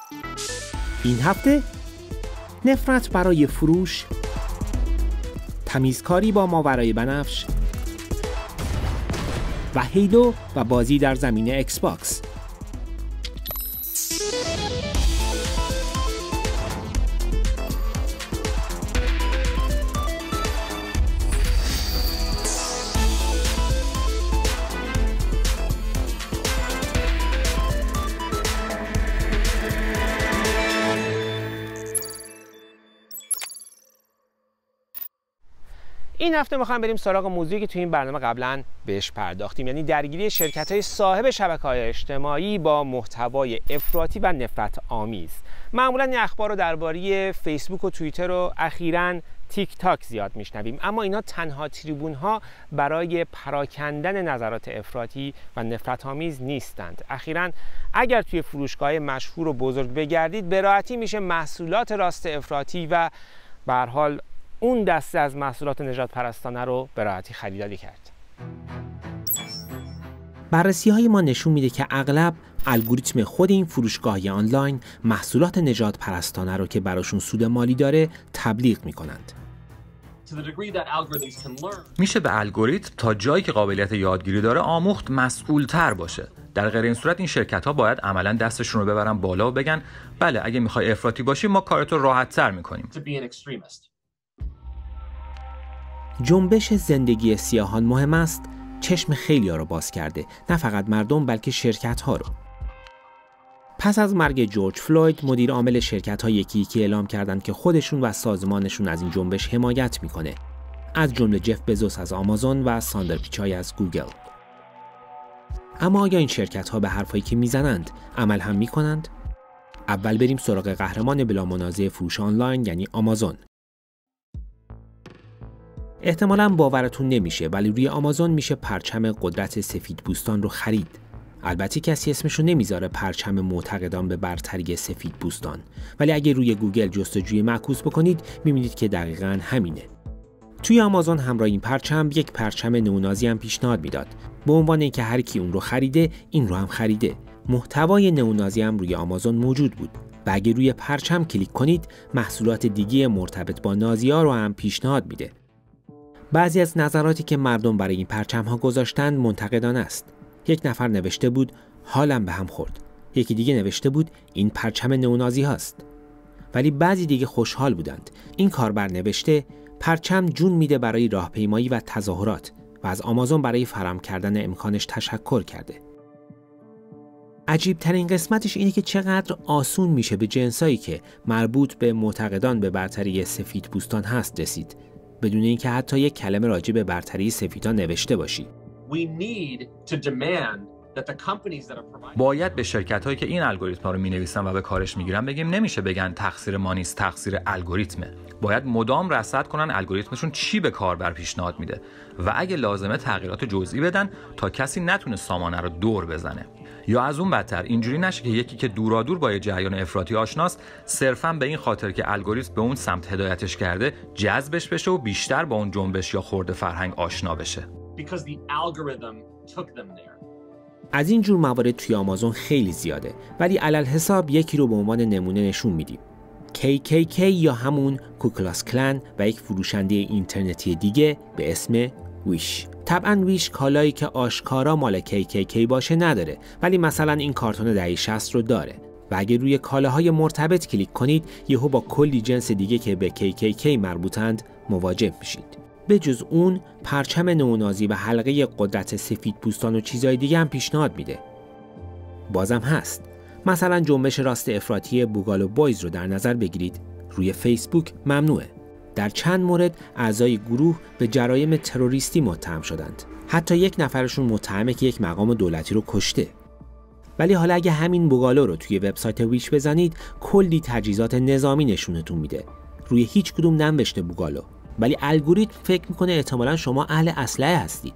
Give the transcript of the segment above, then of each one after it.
این هفته نفرت برای فروش، تمیزکاری با ماورای بنفش و هیلو و بازی در زمین ایکس باکس. این هفته میخوایم بریم سراغ موضوعی که توی این برنامه قبلا بهش پرداختیم، یعنی درگیری شرکت‌های صاحب شبکه‌های اجتماعی با محتوای افراطی و نفرت آمیز. معمولاً این اخبار رو درباره فیسبوک و توییتر و اخیراً تیک تاک زیاد میشنویم، اما اینا تنها تریبون‌ها برای پراکندن نظرات افراطی و نفرت آمیز نیستند. اخیراً اگر توی فروشگاه مشهور و بزرگ بگردید به راحتی میشه محصولات راست افراطی و به هر حال اون دسته از محصولات نژاد پرستانه رو به راحتی خریداری کرد. بررسی‌های ما نشون میده که اغلب الگوریتم خود این فروشگاه‌های آنلاین محصولات نژاد پرستانه رو که براشون سود مالی داره تبلیغ میکنند. میشه به الگوریتم تا جایی که قابلیت یادگیری داره آموخت مسئول‌تر باشه. در غیر این صورت این شرکت‌ها باید عملاً دستشون رو ببرن بالا و بگن بله اگه میخوای افراطی باشی ما کارتو راحت‌تر میکنیم. جنبش زندگی سیاهان مهم است چشم خیلی‌ها رو باز کرده، نه فقط مردم بلکه شرکت‌ها رو. پس از مرگ جورج فلوید مدیر عامل شرکت‌ها یکی اعلام کردند که خودشون و سازمانشون از این جنبش حمایت میکنه، از جمله جف بزوس از آمازون و ساندر پیچای از گوگل. اما آیا این شرکت‌ها به حرفایی که میزنند عمل هم میکنند؟ اول بریم سراغ قهرمان بلا منازع فروش آنلاین یعنی آمازون. احتمالاً باورتون نمیشه ولی روی آمازون میشه پرچم قدرت سفیدپوستان رو خرید. البته کسی اسمشو نمیذاره پرچم معتقدان به برتری سفیدپوستان، ولی اگه روی گوگل جستجوی معکوس بکنید میبینید که دقیقاً همینه. توی آمازون همراه این پرچم یک پرچم نئونازی هم پیشنهاد میداد، به عنوان اینکه هر کی اون رو خریده این رو هم خریده. محتوای نئونازی هم روی آمازون موجود بود و اگه روی پرچم کلیک کنید محصولات دیگه مرتبط با نازی‌ها رو هم پیشنهاد میده. بعضی از نظراتی که مردم برای این پرچم‌ها گذاشتن منتقدانه است. یک نفر نوشته بود حالم به هم خورد. یکی دیگه نوشته بود این پرچم نئونازی هاست. ولی بعضی دیگه خوشحال بودند. این کاربر نوشته پرچم جون میده برای راهپیمایی و تظاهرات و از آمازون برای فراهم کردن امکانش تشکر کرده. عجیب ترین قسمتش اینه که چقدر آسون میشه به جنسایی که مربوط به معتقدان به برتری سفیدپوستان هست رسید، بدون اینکه حتی یک کلمه راجع به برتری سفیدان نوشته باشی. باید به شرکت‌هایی که این الگوریتم‌ها رو می‌نویسن و به کارش می‌گیرن بگیم نمیشه بگن تقصیر ما نیست، تقصیر الگوریتمه. باید مدام رصد کنن الگوریتمشون چی به کاربر پیشنهاد میده و اگه لازمه تغییرات جزئی بدن تا کسی نتونه سامانه رو دور بزنه. یا از اون بدتر اینجوری نشه که یکی که دورادور با جریان افراطی آشناست صرفاً به این خاطر که الگوریتم به اون سمت هدایتش کرده جذبش بشه و بیشتر با اون جنبش یا خورده فرهنگ آشنا بشه. از این جور موارد توی آمازون خیلی زیاده، ولی علل حساب یکی رو به عنوان نمونه نشون میدیم. KKK یا همون کوکلاس کلان و یک فروشنده اینترنتی دیگه به اسم ویش. طبعاً ویش کالایی که آشکارا مال KKK باشه نداره، ولی مثلا این کارتون دهه 60 رو داره و اگه روی کالاهای مرتبط کلیک کنید یهو با کلی جنس دیگه که به KKK مربوطند مواجه میشید. به جز اون پرچم نئونازی و حلقه قدرت سفیدپوستان و چیزای دیگه هم پیشنهاد میده. بازم هست. مثلا جنبش راست افراطی بوگالو بویز رو در نظر بگیرید. روی فیسبوک ممنوعه. در چند مورد اعضای گروه به جرایم تروریستی متهم شدند. حتی یک نفرشون متهمه که یک مقام دولتی رو کشته. ولی حالا اگه همین بوگالو رو توی وبسایت ویش بزنید کلی تجهیزات نظامی نشونتون میده. روی هیچ کدوم ننوشته بوگالو، ولی الگوریتم فکر میکنه احتمالاً شما اهل اسلحه هستید.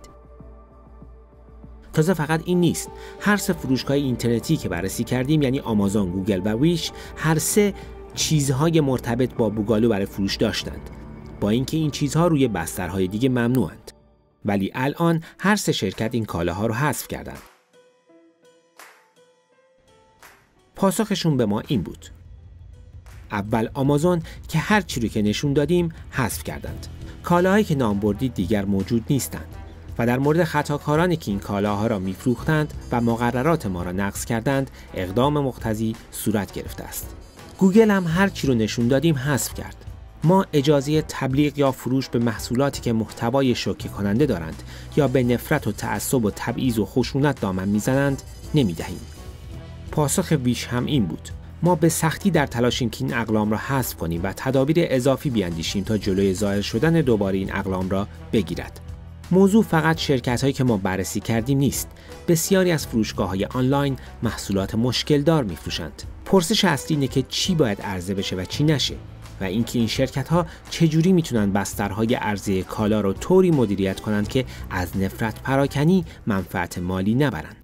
تازه فقط این نیست، هر سه فروشگاه اینترنتی که بررسی کردیم یعنی آمازون، گوگل و ویش هر سه چیزهای مرتبط با بوگالو برای فروش داشتند، با اینکه این چیزها روی بسترهای دیگه ممنوعند. ولی الان هر سه شرکت این کالاها رو حذف کردند. پاسخشون به ما این بود: اول آمازون که هر چی رو که نشون دادیم حذف کردند. کالاهایی که نام بردید دیگر موجود نیستند و در مورد خطاکارانی که این کالاها را میفروختند و مقررات ما را نقض کردند اقدام مقتضی صورت گرفته است. گوگل هم هر چی رو نشون دادیم حذف کرد. ما اجازه تبلیغ یا فروش به محصولاتی که محتوای شوکه کننده دارند یا به نفرت و تعصب و تبعیض و خشونت دامن میزنند نمیدهیم. پاسخ ویش هم این بود: ما به سختی در تلاشیم که این اقلام را حذف کنیم و تدابیر اضافی بیاندیشیم تا جلوی ظاهر شدن دوباره این اقلام را بگیرد. موضوع فقط شرکت‌هایی که ما بررسی کردیم نیست. بسیاری از فروشگاه‌های آنلاین محصولات مشکل‌دار می‌فروشند. پرسش اصلی اینه که چی باید عرضه بشه و چی نشه و اینکه این شرکت‌ها چجوری میتونن بسترهای عرضه کالا رو طوری مدیریت کنند که از نفرت پراکنی منفعت مالی نبرن.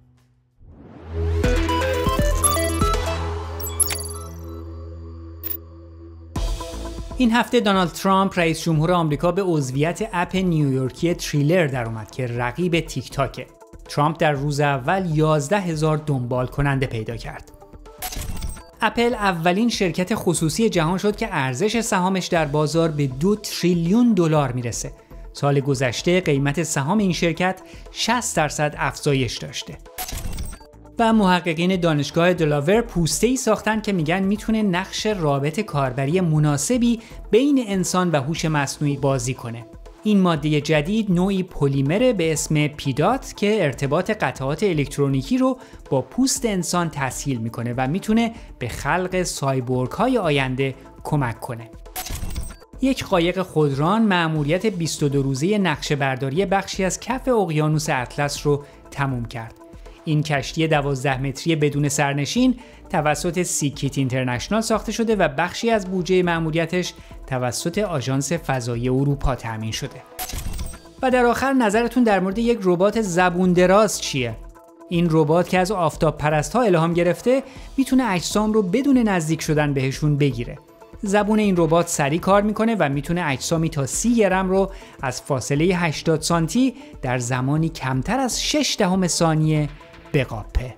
این هفته دونالد ترامپ رئیس جمهور آمریکا به عضویت اپ نیویورکی تریلر در اومد که رقیب تیک تاکه. ترامپ در روز اول 11,000 دنبال کننده پیدا کرد. اپل اولین شرکت خصوصی جهان شد که ارزش سهامش در بازار به 2 تریلیون دلار میرسه. سال گذشته قیمت سهام این شرکت 60% افزایش داشته. و محققین دانشگاه دلاور پوسته‌ای ساختن که میگن میتونه نقش رابط کاربری مناسبی بین انسان و هوش مصنوعی بازی کنه. این ماده جدید نوعی پلیمر به اسم پیدات که ارتباط قطعات الکترونیکی رو با پوست انسان تسهیل میکنه و میتونه به خلق سایبورگ‌های آینده کمک کنه. یک قایق خودران مأموریت 22 روزه نقشه‌برداری بخشی از کف اقیانوس اطلس رو تموم کرد. این کشتی 12 متری بدون سرنشین توسط سیکیت اینترنشنال ساخته شده و بخشی از بودجه مأموریتش توسط آژانس فضایی اروپا تامین شده. و در آخر نظرتون در مورد یک ربات زبون دراز چیه؟ این ربات که از آفتاب پرست‌ها الهام گرفته میتونه اجسام رو بدون نزدیک شدن بهشون بگیره. زبون این ربات سریع کار میکنه و میتونه اجسامی تا 30 گرم رو از فاصله 80 سانتی در زمانی کمتر از 0.6 ثانیه بقاپه.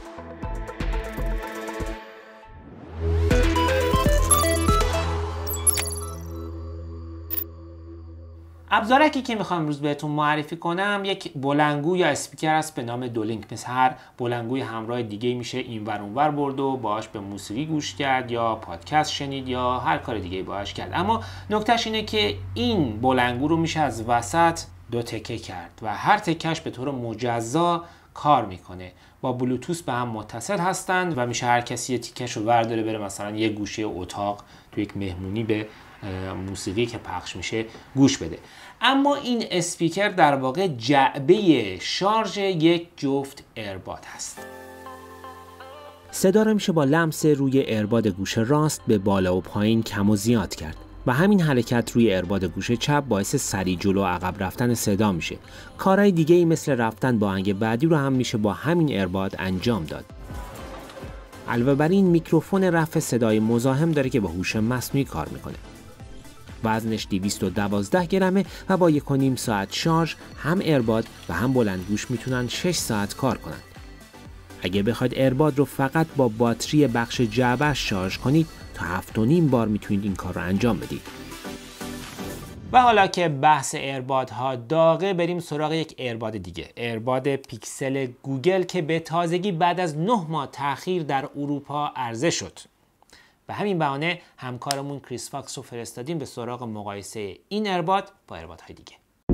ابزارکی که میخوام امروز بهتون معرفی کنم یک بلندگو یا اسپیکر است به نام دولینک. مثل هر بلندگوی همراه دیگه میشه اینور اونور برد و باهاش به موسیقی گوش کرد یا پادکست شنید یا هر کار دیگه باهاش کرد. اما نکتهش اینه که این بلندگو رو میشه از وسط 2 تکه کرد و هر تکهش به طور مجزا کار میکنه. با بلوتوث به هم متصل هستند و میشه هر کسی یه تیکش رو برداره بره مثلا یه گوشه اتاق تو یک مهمونی به موسیقی که پخش میشه گوش بده. اما این اسپیکر در واقع جعبه شارژ یک جفت ایرباد هست. صدا رو میشه با لمس روی ایرباد گوش راست به بالا و پایین کم و زیاد کرد و همین حرکت روی ایرباد گوش چپ باعث سریع جلو و عقب رفتن صدا میشه. کارهای دیگه‌ای مثل رفتن با آهنگ بعدی رو هم میشه با همین ایرباد انجام داد. علاوه بر این میکروفون رفع صدای مزاحم داره که با هوش مصنوعی کار میکنه. وزنش 212 گرمه و با 1.5 ساعت شارژ هم ایرباد و هم بلندگوش میتونن 6 ساعت کار کنند. اگه بخواید ایرباد رو فقط با باتری بخش جعبه‌اش شارژ کنید تا 7.5 بار میتونید این کار رو انجام بدید. و حالا که بحث ایربادها داغه بریم سراغ یک ایرباد دیگه، ایرباد پیکسل گوگل که به تازگی بعد از 9 ماه تأخیر در اروپا عرضه شد. به همین بهانه همکارمون کریس فاکس رو فرستادیم به سراغ مقایسه این ایرباد با ایربادهای دیگه.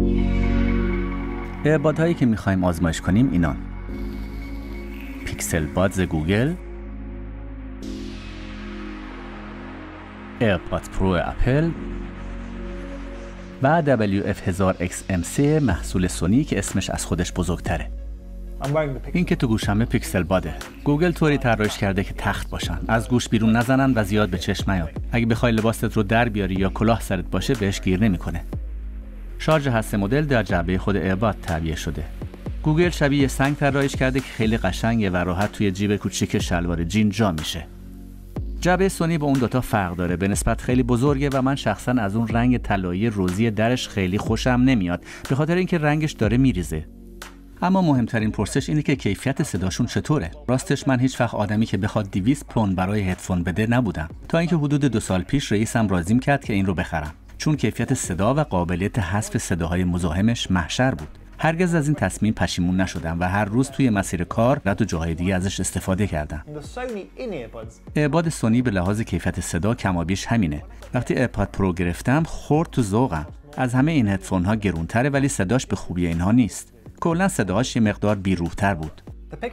ایربادهایی که میخوایم آزمایش کنیم اینان: پیکسل بادز گوگل، ایرپاد پرو اپل و WF1000XM3 محصول سونی که اسمش از خودش بزرگتره. این که تو گوشمه پیکسل باده. گوگل طوری طراحیش کرده که تخت باشن، از گوش بیرون نزنن و زیاد به چشم نیاد. اگه بخوای لباست رو در بیاری یا کلاه سرت باشه بهش گیر نمیکنه. شارژ هسته مدل در جعبه خود ایرباد تعبیه شده. گوگل شبیه سنگ طراحیش کرده که خیلی قشنگه و راحت توی جیب کوچیک شلوار جین جا میشه. جعبه سونی با اون دوتا فرق داره، به نسبت خیلی بزرگه و من شخصا از اون رنگ طلایی روزی درش خیلی خوشم نمیاد، به خاطر اینکه رنگش داره میریزه. اما مهمترین پرسش اینه که کیفیت صداشون چطوره. راستش من هیچ وقت آدمی که بخواد 200 پوند برای هدفون بده نبودم، تا اینکه حدود 2 سال پیش رئیسم راضیم کرد که این رو بخرم، چون کیفیت صدا و قابلیت حذف صداهای مزاحمش محشر بود. هرگز از این تصمیم پشیمون نشدم و هر روز توی مسیر کار و تو جاهای دیگه ازش استفاده کردم. ایرباد سونی به لحاظ کیفیت صدا کمابیش همینه. وقتی ایرپاد پرو گرفتم خورد تو ذوقم. از همه این هدفون ها گرونتره ولی صداش به خوبی اینها نیست. کلا صداش یه مقدار بیروح‌تر بود.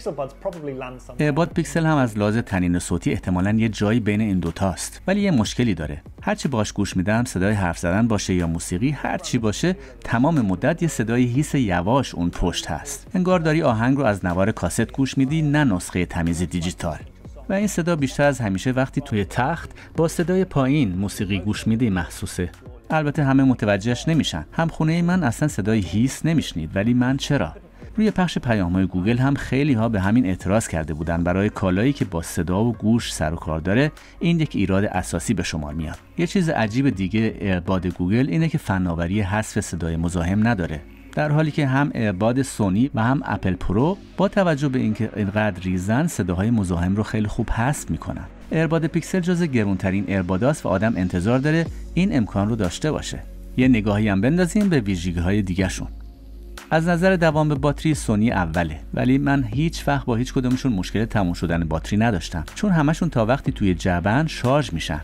ایرباد پیکسل هم از لحاظ طنین صوتی احتمالاً یه جایی بین این دوتاست، ولی یه مشکلی داره. هرچی باش گوش میدم، صدای حرف زدن باشه یا موسیقی، هرچی باشه، تمام مدت یه صدای هیس یواش اون پشت هست. انگار داری آهنگ رو از نوار کاست گوش میدی، نه نسخه تمیز دیجیتال. و این صدا بیشتر از همیشه وقتی توی تخت با صدای پایین موسیقی گوش میدی محسوسه. البته همه متوجهش نمیشن. همخونه من اصلا صدای هیس نمیشنید، ولی من چرا؟ روی پخش پیام‌های گوگل هم خیلی ها به همین اعتراض کرده بودن. برای کالایی که با صدا و گوش سر و کار داره، این یک ایراد اساسی به شمار میاد. یه چیز عجیب دیگه ایرباد گوگل اینه که فناوری حذف صدای مزاحم نداره. در حالی که هم ایرباد سونی و هم اپل پرو با توجه به اینکه اینقدر ریزن، صداهای مزاحم رو خیلی خوب حذف میکنن. ایرباد پیکسل جز گرونترین ایرباداست و آدم انتظار داره این امکان رو داشته باشه. یه نگاهی هم بندازیم به ویژگی‌های دیگه‌شون. از نظر دوام باتری سونی اوله، ولی من هیچ وقت با هیچ کدومشون مشکل تموم شدن باتری نداشتم، چون همشون تا وقتی توی جعبه‌ن شارژ میشن.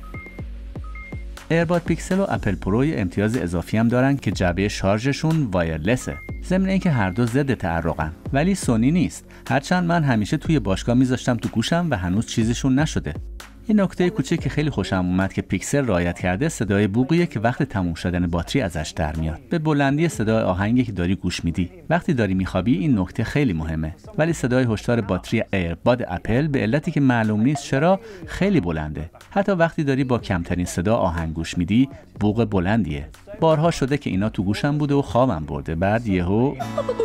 ایرباد پیکسل و اپل پرو یه امتیاز اضافی هم دارن که جعبه شارژشون وایرلسه، ضمن اینکه هر دو ضد تعرقن، ولی سونی نیست. هرچند من همیشه توی باشگاه میذاشتم تو گوشم و هنوز چیزشون نشده. این نکته کوچیک که خیلی خوشم اومد که پیکسل رعایت کرده، صدای بوقیه که وقت تموم شدن باتری ازش در میاد، به بلندی صدای آهنگی که داری گوش میدی. وقتی داری میخوابی این نکته خیلی مهمه، ولی صدای هشدار باتری ایرباد اپل به علتی که معلوم نیست چرا خیلی بلنده. حتی وقتی داری با کمترین صدا آهنگ گوش میدی، بوق بلندیه. بارها شده که اینا تو گوشم بوده و خوابم برده، بعد یهو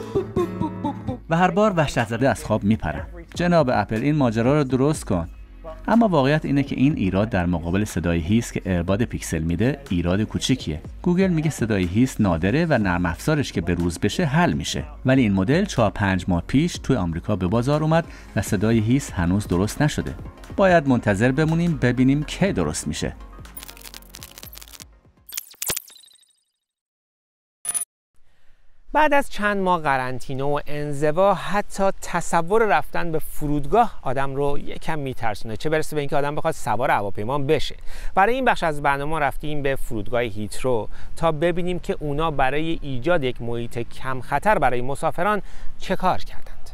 و هر بار وحشت زده از خواب میپرم. جناب اپل این ماجرا رو درست کن. اما واقعیت اینه که این ایراد در مقابل صدای هیس که ایرباد پیکسل میده ایراد کوچیکیه. گوگل میگه صدای هیس نادره و نرم افزارش که به روز بشه حل میشه، ولی این مدل 4-5 ماه پیش توی آمریکا به بازار اومد و صدای هیس هنوز درست نشده. باید منتظر بمونیم ببینیم کی درست میشه. بعد از چند ماه قرنطینه و انزوا، حتی تصور رفتن به فرودگاه آدم رو یکم میترسونه، چه برسه به اینکه آدم بخواد سوار هواپیما بشه. برای این بخش از برنامه رفتیم به فرودگاه هیترو تا ببینیم که اونا برای ایجاد یک محیط کم خطر برای مسافران چه کار کردند.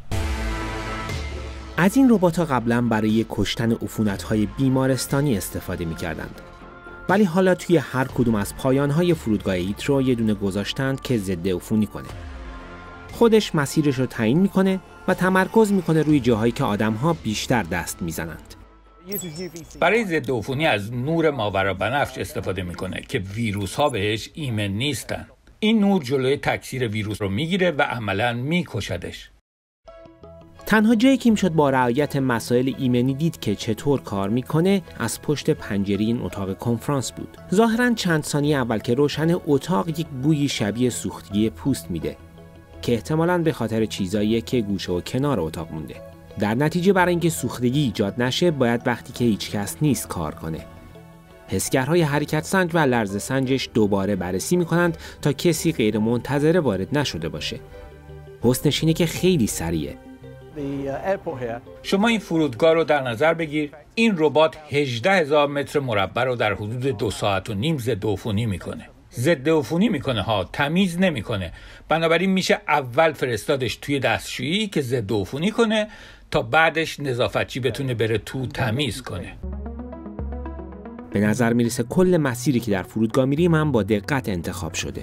از این ربات‌ها قبلا برای کشتن عفونت‌های بیمارستانی استفاده می‌کردند. ولی حالا توی هر کدوم از پایان‌های فرودگاه هیترو یه دونه گذاشتند که ضد عفونی کنه. خودش مسیرش رو تعیین میکنه و تمرکز میکنه روی جاهایی که آدم‌ها بیشتر دست میزنند. برای ضد عفونی از نور ماورابنفش استفاده میکنه که ویروس‌ها بهش ایمن نیستن. این نور جلوی تکثیر ویروس رو میگیره و عملاً میکشدش. تنها جایی که میشد با رعایت مسائل ایمنی دید که چطور کار میکنه از پشت پنجره این اتاق کنفرانس بود. ظاهراً چند ثانیه اول که روشن اتاق یک بویی شبیه سوختگی پوست میده که احتمالاً به خاطر چیزاییه که گوشه و کنار اتاق مونده. در نتیجه برای اینکه سوختگی ایجاد نشه باید وقتی که هیچ کس نیست کار کنه. حسگرهای حرکت سنج و لرزه سنجش دوباره بررسی میکنند تا کسی غیر منتظره وارد نشده باشه. حسنش اینه که خیلی سریعه. شما این فرودگاه رو در نظر بگیر. این ربات 18,000 متر مربع رو در حدود 2 ساعت و نیم ضد عفونی میکنه. ضد عفونی میکنه ها، تمیز نمیکنه. بنابراین میشه اول فرستادش توی دستشویی که ضد عفونی کنه تا بعدش نظافتچی بتونه بره تو تمیز کنه. به نظر میرسه کل مسیری که در فرودگاه میریم هم با دقت انتخاب شده.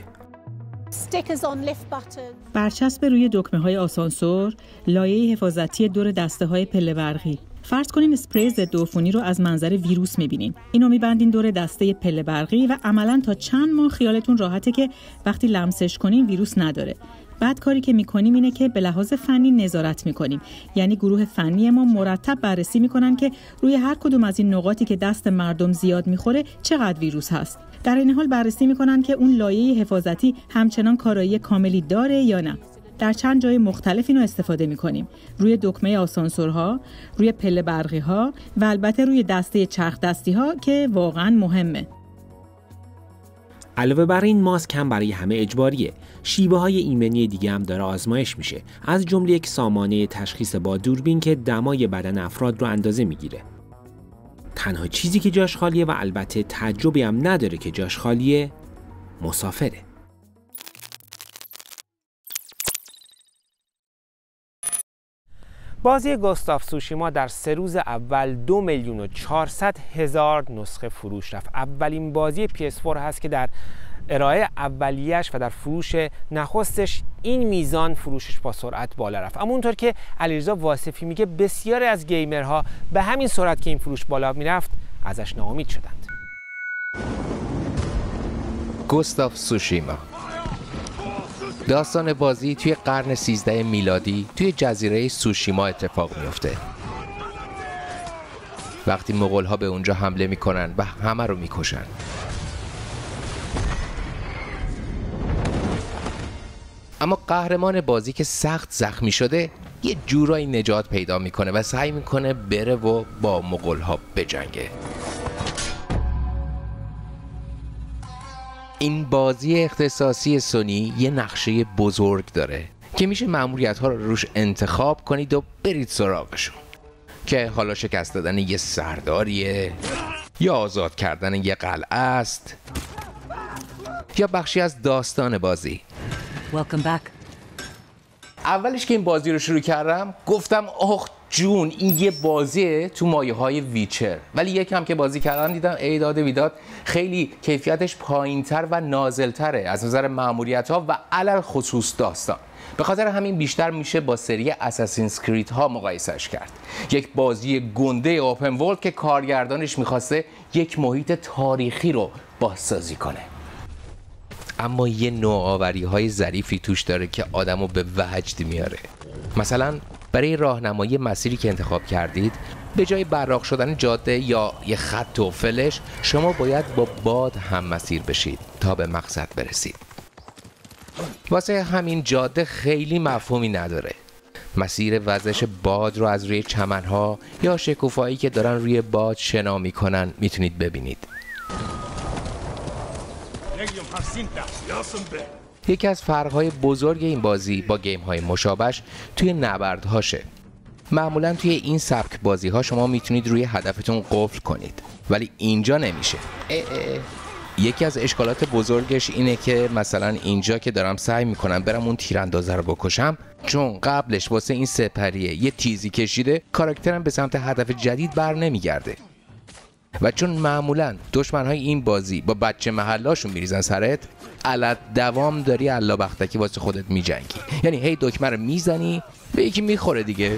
برچسب روی دکمه‌های آسانسور، لایه حفاظتی دور دسته‌های پله برقی. فرض کنین اسپری ضد عفونی رو از منظر ویروس می‌بینین. اینو می‌بندین دور دسته پله برقی و عملاً تا چند ماه خیالتون راحته که وقتی لمسش کنین ویروس نداره. بعد کاری که می‌کنیم اینه که به لحاظ فنی نظارت می‌کنیم. یعنی گروه فنی ما مرتب بررسی می‌کنن که روی هر کدوم از این نقاطی که دست مردم زیاد می‌خوره چقدر ویروس هست. در این حال بررسی می‌کنن که اون لایه حفاظتی همچنان کارایی کاملی داره یا نه. در چند جای مختلف اینو استفاده می‌کنیم. روی دکمه آسانسورها، روی پله برقی‌ها و البته روی دسته چرخ دستی‌ها که واقعاً مهمه. علاوه بر این ماسک هم برای همه اجباریه. شیوه‌های ایمنی دیگه هم داره آزمایش میشه. از جمله یک سامانه تشخیص با دوربین که دمای بدن افراد رو اندازه میگیره. تنها چیزی که جاش خالیه و البته تعجبی هم نداره که جاش خالیه، مسافره. بازی گوستاف سوشیما در 3 روز اول 2,400,000 نسخه فروش رفت. اولین بازی PS4 هست که در ارائه اولیه‌اش و در فروش نخستش این میزان فروشش با سرعت بالا رفت. اما اونطور که علیرضا واصفی میگه بسیاری از گیمرها به همین سرعت که این فروش بالا میرفت ازش ناامید شدند. گوستاف سوشیما داستان بازی توی قرن 13 میلادی توی جزیره سوشیما اتفاق میفته. وقتی مغول‌ها به اونجا حمله میکنن و همه رو میکشن. اما قهرمان بازی که سخت زخمی شده یه جورایی نجات پیدا میکنه و سعی میکنه بره و با مغول‌ها بجنگه. این بازی اختصاصی سونی یه نقشه بزرگ داره که میشه مأموریت‌ها رو روش انتخاب کنید و برید سراغشون، که حالا شکست دادن یه سرداریه یا آزاد کردن یه قلعه است یا بخشی از داستان بازی. Welcome back. اولش که این بازی رو شروع کردم گفتم آخ جون این یه بازیه تو مایه های ویچر، ولی یکم که بازی کردم دیدم ایداد ویداد خیلی کیفیتش پایینتر و نازلتره از نظر مأموریت ها و علل خصوص داستان. به خاطر همین بیشتر میشه با سری اساسینز کرید ها مقایسش کرد. یک بازی گنده اوپن ورلد که کارگردانش میخواسته یک محیط تاریخی رو بازسازی کنه، اما یه نوآوری های ظریفی توش داره که آدمو به وجد میاره. مثلا برای راهنمایی مسیری که انتخاب کردید به جای براق شدن جاده یا یه خط و فلش، شما باید با باد هم مسیر بشید تا به مقصد برسید. واسه همین جاده خیلی مفهومی نداره. مسیر وزش باد رو از روی چمنها یا شکوفایی که دارن روی باد شنا میکنن میتونید ببینید. یکی از فرق‌های بزرگ این بازی با گیم‌های مشابهش توی نبردهاشه. معمولاً توی این سبک بازی‌ها شما میتونید روی هدفتون قفل کنید، ولی اینجا نمیشه. یکی از اشکالات بزرگش اینه که مثلا اینجا که دارم سعی میکنم برم اون تیراندازه رو بکشم، چون قبلش واسه این سپریه یه تیزی کشیده، کاراکترم به سمت هدف جدید بر نمیگرده. و چون معمولاً دشمن‌های این بازی با بچه محلاشون میریزن سرت، علت دوام داری الا بختکی واسه خودت میجنگی. یعنی هی دکمه رو میزنی به یکی میخوره دیگه.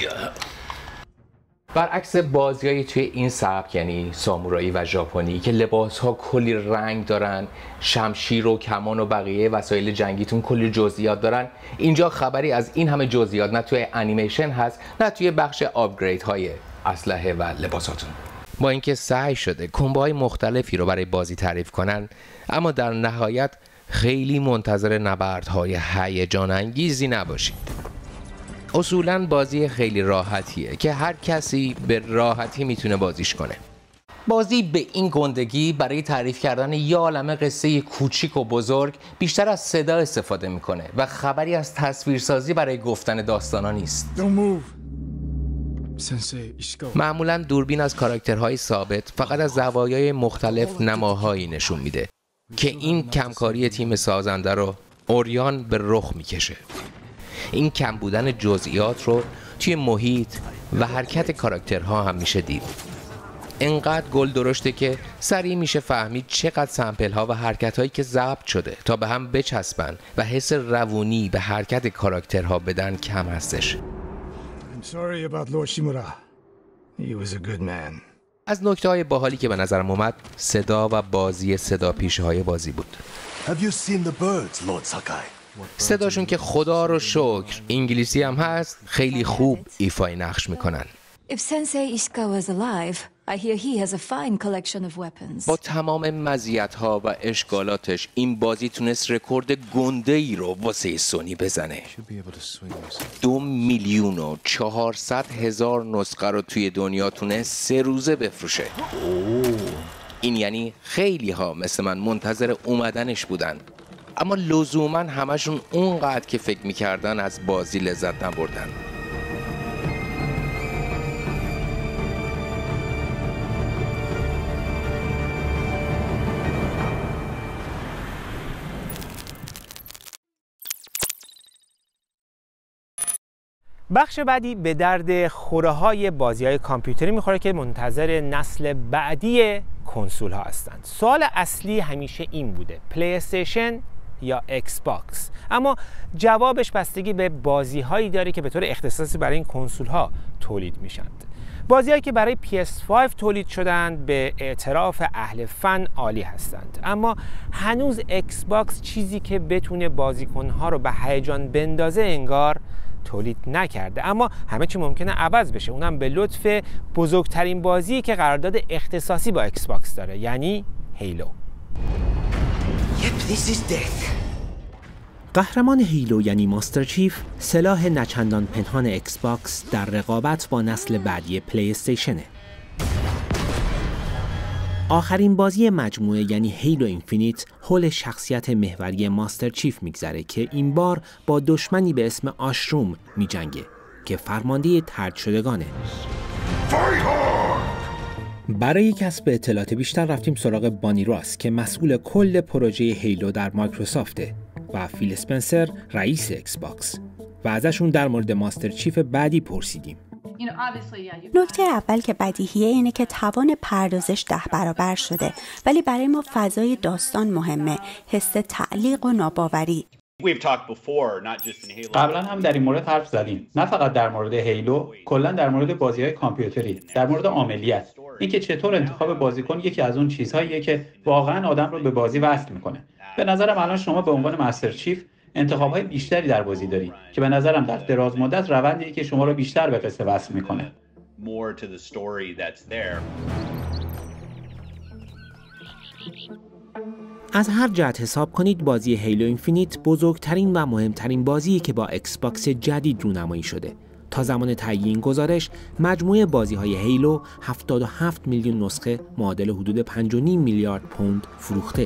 برعکس بازی‌های توی این سبک، یعنی سامورایی و ژاپنی که لباس‌ها کلی رنگ دارن، شمشیر و کمان و بقیه وسایل جنگیتون کلی جزئیات دارن، اینجا خبری از این همه جزئیات نه توی انیمیشن هست نه توی بخش آپگریدهای اسلحه و لباساتون. با اینکه سعی شده کمبوهای مختلفی رو برای بازی تعریف کنن، اما در نهایت خیلی منتظر نبردهای هیجان انگیزی نباشید. اصولاً بازی خیلی راحتیه که هر کسی به راحتی میتونه بازیش کنه. بازی به این گندگی برای تعریف کردن یه عالمه قصه کوچیک و بزرگ بیشتر از صدا استفاده میکنه و خبری از تصویرسازی برای گفتن داستانا نیست. معمولاً دوربین از کاراکترهای ثابت فقط از زوایای مختلف نماهایی نشون میده که این کمکاری تیم سازنده رو اوریان به رخ میکشه. این کم بودن جزئیات رو توی محیط و حرکت کاراکترها هم میشه دید. انقدر گل درشته که سریع میشه فهمید چقدر سمپل ها و حرکت هایی که ضبط شده تا به هم بچسبن و حس روونی به حرکت کاراکترها بدن کم هستش. از نکته های باحالی که به نظرم اومد صدا و بازی صدا پیشه های بازی بود. صداشون که خدا رو شکر انگلیسی هم هست، خیلی خوب ایفای نقش میکنن. If Sensei Ishikawa was alive, I hear he has a fine collection of weapons. با تمام مزیت‌ها و اشکالاتش این بازی تونست رکورد گنده‌ای رو واسه سونی بزنه. 2,400,000 نسخه رو توی دنیا تونست 3 روزه بفروشه. این یعنی خیلی ها مثل من منتظر اومدنش بودن، اما لزوما همشون اونقدر که فکر میکردن از بازی لذت نبردن. بخش بعدی به درد خوره‌های بازی‌های کامپیوتری میخوره که منتظر نسل بعدی کنسول ها هستند. سوال اصلی همیشه این بوده: پلی استیشن یا ایکس باکس؟ اما جوابش بستگی به بازی‌هایی داره که به طور اختصاصی برای این کنسول ها تولید میشند. بازی‌هایی که برای PS5 تولید شدند به اعتراف اهل فن عالی هستند، اما هنوز ایکس باکس چیزی که بتونه بازیکن‌ها رو به هیجان بندازه انگار تولید نکرده. اما همه چی ممکنه عوض بشه، اونم به لطف بزرگترین بازی که قرارداد اختصاصی با ایکس باکس داره، یعنی هیلو. قهرمان هیلو یعنی ماستر چیف سلاح نچندان پنهان ایکس باکس در رقابت با نسل بعدی پلی استیشنه. آخرین بازی مجموعه یعنی هیلو اینفینیت حول شخصیت محوری ماستر چیف میگذره که این بار با دشمنی به اسم آشروم میجنگه که فرمانده طرد شدگانه. برای کسب اطلاعات بیشتر رفتیم سراغ بانی راس که مسئول کل پروژه هیلو در مایکروسافته و فیل اسپنسر رئیس ایکس باکس و ازشون در مورد ماستر چیف بعدی پرسیدیم. نکته اول که بدیهیه اینه که توان پردازش 10 برابر شده، ولی برای ما فضای داستان مهمه، حس تعلیق و ناباوری. قبلا هم در این مورد حرف زدیم، نه فقط در مورد هیلو، کلا در مورد بازی‌های کامپیوتری، در مورد عاملیت، اینکه چطور انتخاب بازیکن یکی از اون چیزهاییه که واقعا آدم رو به بازی وصل میکنه. به نظرم الان شما به عنوان مستر چیف انتخاب‌های بیشتری در بازی داری که به نظرم در دراز مدت روندیه که شما رو بیشتر به قصه وصل میکنه. از هر جهت حساب کنید بازی هیلو اینفینیت بزرگترین و مهمترین بازیه که با ایکس باکس جدید رونمایی شده. تا زمان تهیه این گزارش مجموعه بازی‌های هیلو 77 میلیون نسخه معادل حدود 5.5 میلیارد پوند فروخته.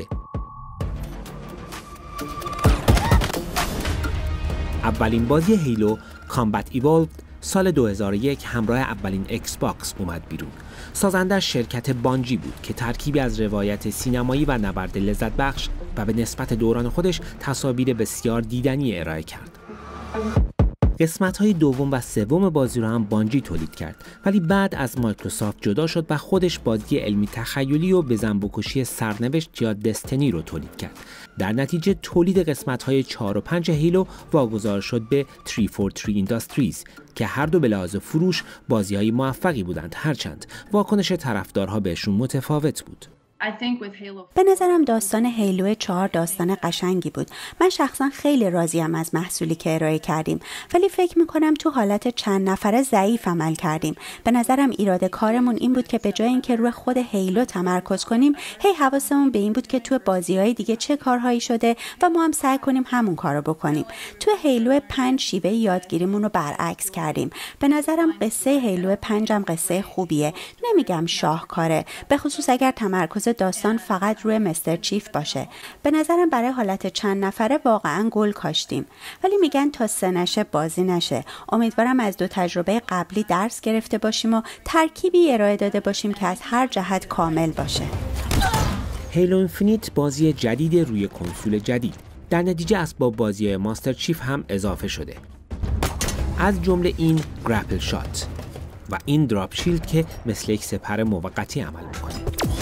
اولین بازی هیلو کامبت ایوالوود سال 2001 همراه اولین ایکس باکس اومد بیرون. سازندش شرکت بانجی بود که ترکیبی از روایت سینمایی و نبرد لذت بخش و به نسبت دوران خودش تصاویر بسیار دیدنی ارائه کرد. قسمت‌های دوم و سوم بازی رو هم بانجی تولید کرد، ولی بعد از مایکروسافت جدا شد و خودش بازی علمی تخیلی و بزن بکشی سرنوشت یا دستنی رو تولید کرد. در نتیجه تولید قسمت‌های 4 و 5 هیلو واگذار شد به 343 Industries که هر دو به لحاظ فروش بازی‌های موفقی بودند، هرچند واکنش طرفدارها بهشون متفاوت بود. به نظرم داستان هیلو 4 داستان قشنگی بود. من شخصا خیلی راضیم از محصولی که ارائه کردیم، ولی فکر میکنم تو حالت چند نفره ضعیف عمل کردیم. به نظرم ایراد کارمون این بود که به جای اینکه روی خود هیلو تمرکز کنیم، حواسمون به این بود که تو بازی‌های دیگه چه کارهایی شده و ما هم سعی کنیم همون کارو بکنیم. تو هیلو 5 شیوه یادگیریمون رو برعکس کردیم. به نظرم قصه هیلو 5 هم قصه خوبیه. نمیگم شاهکاره، به خصوص اگر تمرکز داستان فقط روی مستر چیف باشه. به نظرم برای حالت چند نفره واقعا گل کاشتیم، ولی میگن تا 3 نشه بازی نشه. امیدوارم از 2 تجربه قبلی درس گرفته باشیم و ترکیبی ارائه داده باشیم که از هر جهت کامل باشه. هیلو اینفینیت بازی جدید روی کنسول جدید، در نتیجه اسباب بازی ماستر چیف هم اضافه شده، از جمله این گرپل شات و این دراپ شیلد که مثل یک سپر موقتی عمل میکنه.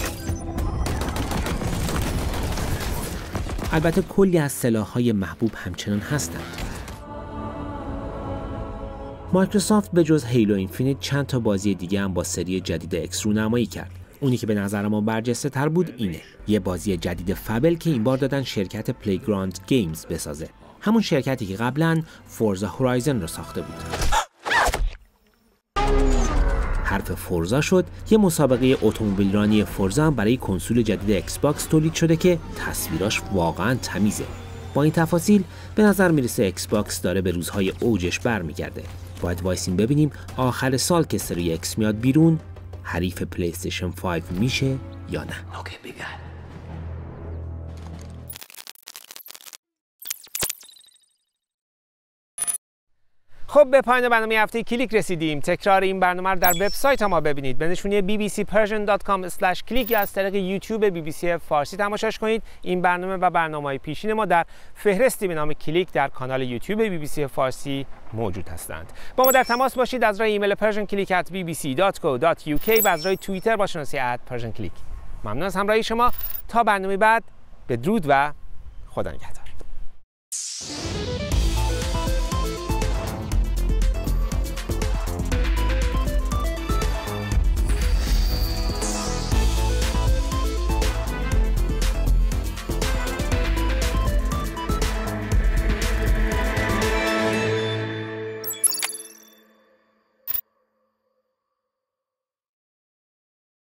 البته کلی از سلاح‌های محبوب همچنان هستند. مایکروسافت به جز هیلو اینفینیت چند تا بازی دیگه هم با سری جدید اکس رونمایی کرد. اونی که به نظر ما برجسته تر بود اینه، یه بازی جدید فبل که این بار دادن شرکت پلیگراند گیمز بسازه، همون شرکتی که قبلاً فورزا هورایزن رو ساخته بود. حرف فورزا شد، یه مسابقه اتومبیلرانی فورزا هم برای کنسول جدید ایکس باکس تولید شده که تصویراش واقعا تمیزه. با این تفاصیل به نظر میرسه ایکس باکس داره به روزهای اوجش برمیگرده. باید وایسیم ببینیم آخر سال که سری اکس میاد بیرون حریف پلی استیشن 5 میشه یا نه. خب به پایان برنامه هفته کلیک رسیدیم. تکرار این برنامه رو در وبسایت ما ببینید به نشونی bbcpersian.com/click یا از طریق یوتیوب BBC فارسی تماشاش کنید. این برنامه و برنامه‌های پیشین ما در فهرستی به نام کلیک در کانال یوتیوب BBC فارسی موجود هستند. با ما در تماس باشید از راه ایمیل persianclick@bbc.co.uk و از راه توییتر با شناسی @persianclick. ممنون از همراهی شما. تا برنامه بعد بدرود و خدا نگهدار.